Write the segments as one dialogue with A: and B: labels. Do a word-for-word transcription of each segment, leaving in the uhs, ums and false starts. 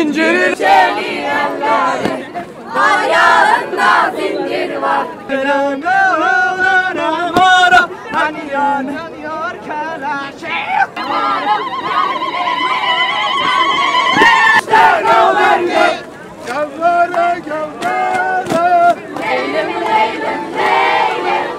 A: zinciri.
B: Senin ellerin ayağında zincir var.
A: Hani yanıyor kalaşı. Gavlara gavlara.
B: Leylim leylim leylim.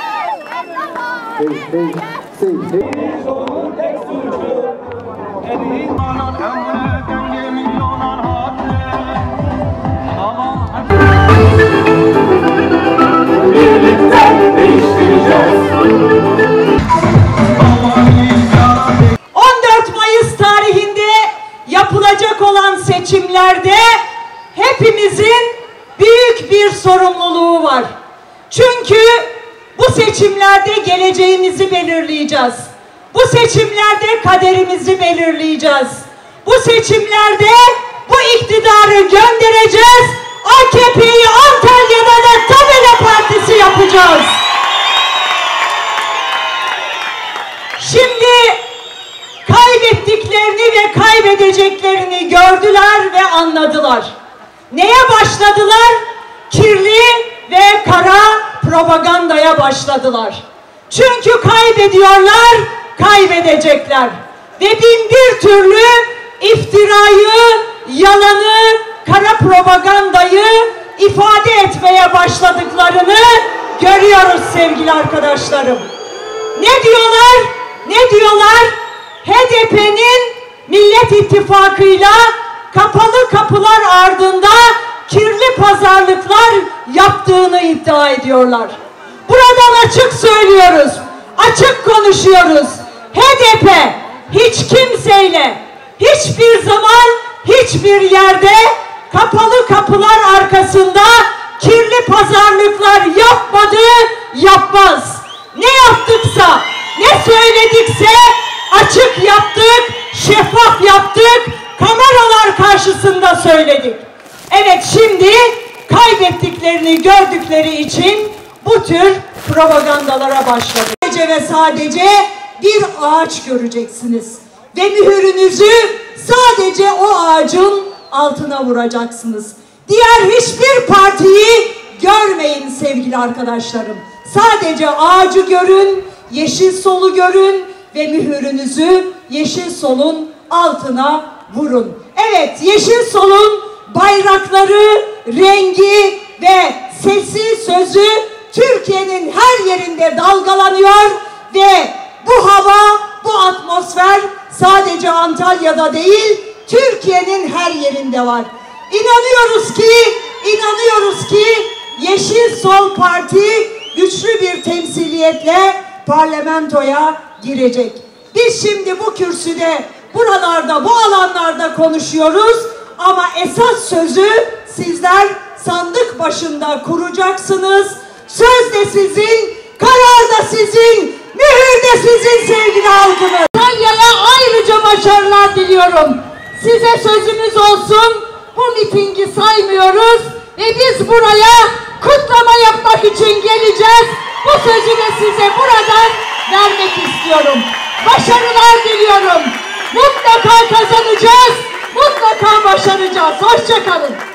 C: on dört Mayıs tarihinde yapılacak olan seçimlerde hepimizin büyük bir sorumluluğu var. Çünkü bu seçimlerde geleceğimizi belirleyeceğiz. Bu seçimlerde kaderimizi belirleyeceğiz. Bu seçimlerde bu iktidarı göndereceğiz. A K P'yi Antalya'da da tabela partisi yapacağız. Şimdi kaybettiklerini ve kaybedeceklerini gördüler ve anladılar. Neye başladılar? Kirli ve kara propagandaya başladılar. Çünkü kaybediyorlar, kaybedecekler. Ve bin bir türlü iftirayı, yalanı, kara propagandayı ifade etmeye başladıklarını görüyoruz sevgili arkadaşlarım. Ne diyorlar? Ne diyorlar? H D P'nin Millet İttifakı'yla kapalı kapılar ardında kirli pazarlıklar yaptığını iddia ediyorlar. Buradan açık söylüyoruz, açık konuşuyoruz. H D P hiç kimseyle, hiçbir zaman, hiçbir yerde kapalı kapılar arkasında kirli pazarlıklar yapmadı, yapmaz. Ne yaptıksa, ne söyledikse açık yaptık, şeffaf yaptık, kameralar karşısında söyledik. Evet, şimdi kaybettiklerini gördükleri için bu tür propagandalara başladı. Sadece ve sadece bir ağaç göreceksiniz ve mühürünüzü sadece o ağacın altına vuracaksınız. Diğer hiçbir partiyi görmeyin sevgili arkadaşlarım. Sadece ağacı görün, yeşil solu görün ve mühürünüzü yeşil solun altına vurun. Evet, yeşil solun bayrakları, rengi ve sesi, sözü Türkiye'nin her yerinde dalgalanıyor ve bu hava, bu atmosfer sadece Antalya'da değil, Türkiye'nin her yerinde var. İnanıyoruz ki, inanıyoruz ki Yeşil Sol Parti güçlü bir temsiliyetle parlamentoya girecek. Biz şimdi bu kürsüde, buralarda, bu alanlarda konuşuyoruz ama esas sözü sizler sandık başında kuracaksınız. Söz de sizin, karar da sizin, mühür de sizin sevgili halkımız. Antalya'ya ayrıca başarılar diliyorum. Size sözümüz olsun, bu mitingi saymıyoruz ve biz buraya kutlama yapmak için geleceğiz. Bu sözü de size buradan vermek istiyorum. Başarılar diliyorum. Mutlaka kazanacağız, mutlaka başaracağız. Hoşça kalın.